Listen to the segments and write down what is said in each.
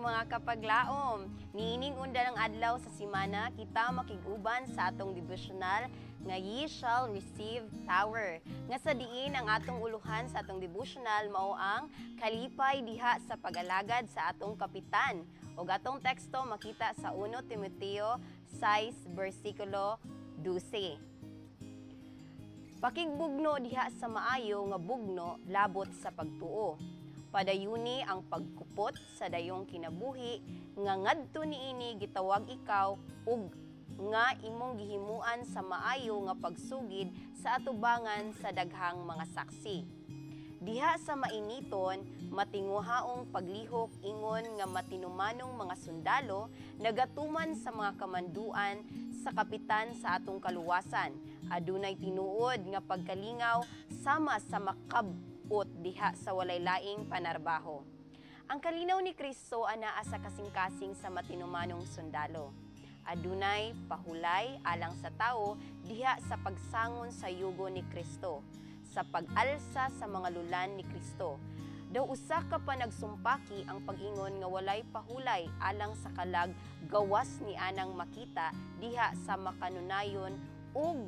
mga kapaglaom. Niining unda ng adlaw sa simana, kita makiguban sa atong devotional nga ye shall receive power. Nga sa diin ang atong uluhan sa atong devotional mao ang kalipay diha sa pag-alagad sa atong kapitan. Og atong teksto makita sa 1 Timoteo 6 versikulo 12. Pakigbugno diha sa maayo nga bugno labot sa pagtuo. Padayuni ang pagkupot sa dayong kinabuhi nga ngadto niini gitawag ikaw ug nga imong gihimuan sa maayo nga pagsugid sa atubangan sa daghang mga saksi. Diha sa mainiton, matinguhaong paglihok ingon nga matinumanong mga sundalo nagatuman sa mga kamanduan sa kapitan sa atong kaluwasan. Adunay tinuod nga pagkalingaw sama sa makabot diha sa walay laing panarbaho. Ang kalinaw ni Kristo anaa sa kasing-kasing sa matinumanong sundalo. Adunay pahulay alang sa tao diha sa pagsangon sa yugo ni Kristo, sa pag-alsa sa mga lulan ni Kristo. Daw usa ka pa nagsumpaki ang pag-ingon nga walay pahulay alang sa kalag gawas ni anang makita diha sa makanunayon ug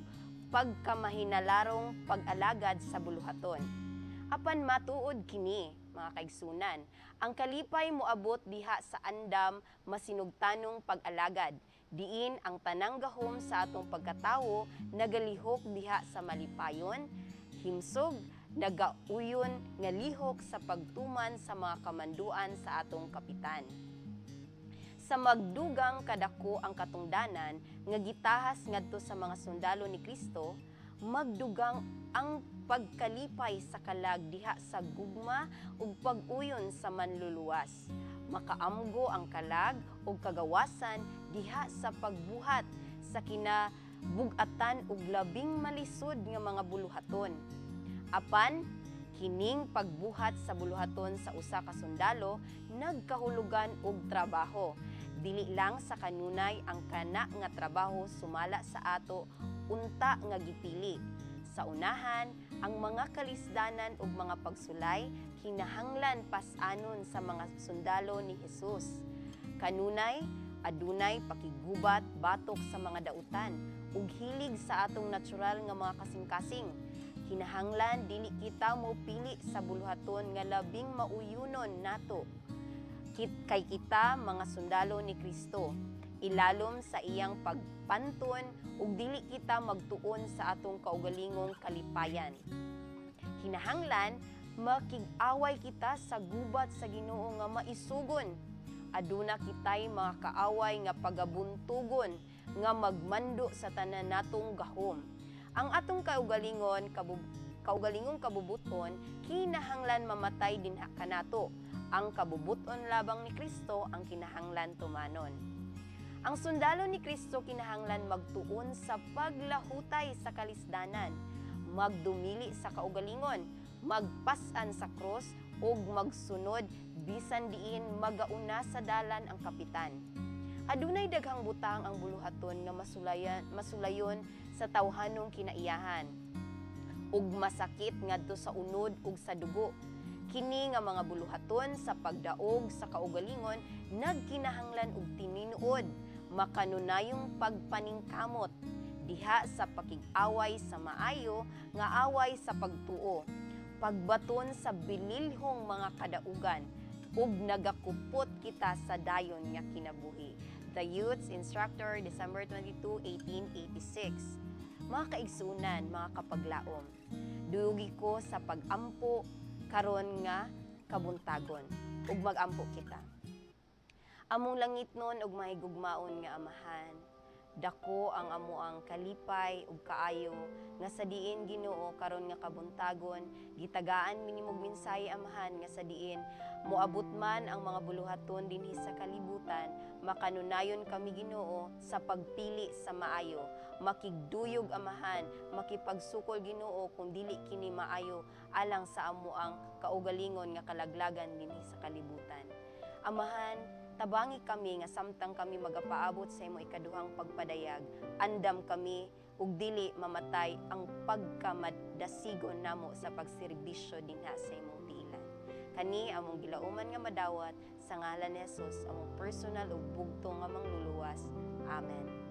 pagkamahinalarong pag-alagad sa buluhaton. Apan matuod kini, mga kaigsunan, ang kalipay moabot diha sa andam masinugtanong pag-alagad, diin ang tanang gahom sa atong pagkatawo nagalihok diha sa malipayon, himsog, nagauyon nga lihok sa pagtuman sa mga kamanduan sa atong kapitan. Sa magdugang kadako ang katungdanan nga gitahas ngadto sa mga sundalo ni Kristo, magdugang ang pagkalipay sa kalag diha sa gugma ug pag-uyon sa manluluwas. Makaamgo ang kalag ug kagawasan diha sa pagbuhat sa kinabug-atan ug labing malisod nga mga buluhaton. Apan kining pagbuhat sa buluhaton sa usa ka sundalo nagkahulugan og trabaho. Dili lang sa kanunay ang kana nga trabaho sumala sa ato unta nga gipili. Sa unahan, ang mga kalisdanan ug mga pagsulay kinahanglan pas-anon sa mga sundalo ni Hesus. Kanunay, adunay pakigubat batok sa mga dautan ug hilig sa atong natural nga mga kasing-kasing. Kinahanglan dili kita mo pili sa buluhaton nga labing mauyunon nato. Kay kita mga sundalo ni Kristo, ilalom sa iyang pagpanton ug dili kita magtuon sa atong kaugalingong kalipayan. Kinahanglan makig-away kita sa gubat sa Ginoo nga maisugon. Aduna kitay mga kaaway nga pagabuntugon nga magmando sa tanan natong gahom. Ang atong kaugalingong kabubuton kinahanglan mamatay dinha kanato. Ang kabubuton labang ni Kristo ang kinahanglan tumanon. Ang sundalo ni Kristo kinahanglan magtuon sa paglahutay sa kalisdanan, magdumili sa kaugalingon, magpas-an sa cross ug magsunod bisan diin magauna sa dalan ang kapitan. Adunay daghang butang ang buluhaton nga masulayon sa tawhanong kinaiyahan ug masakit ngadto sa unod ug sa dugo. Kini nga mga buluhaton sa pagdaog sa kaugalingon nagkinahanglan og tininuod, makanunayong pagpaningkamot diha sa pakig-away sa maayo nga away sa pagtuo, pagbaton sa bililhong mga kadaugan ug nagakupot kita sa dayon nga kinabuhi. The Youth's Instructor, December 22, 1886. Mga kaigsunan, mga kapaglaom, dugi ko sa pag-ampo karon nga kabuntagon ug mag-ampo kita. Among langit nun ug mahigugmaon nga amahan, dako ang amuang kalipay ug kaayo nga sa diin Ginoo karon nga kabuntagon gitagaan minimog minsay amahan nga sa diin moabot man ang mga buluhaton dinhi sa kalibutan makanunayon kami Ginoo sa pagpili sa maayo, makigduyog amahan, makipagsukol Ginoo kung dili kini maayo alang sa amuang kaugalingon nga kalaglagan dinhi sa kalibutan. Amahan, tabangi kami nga samtang kami magapaabot sa imo ikaduhang pagpadayag, andam kami ug dili mamatay ang pagkamadasigon namo sa pagserbisyo dinha sa imong tiilan. Kani among gilauman nga madawat sa ngalan ni Jesus, among personal ug bugtong nga mangluluwas. Amen.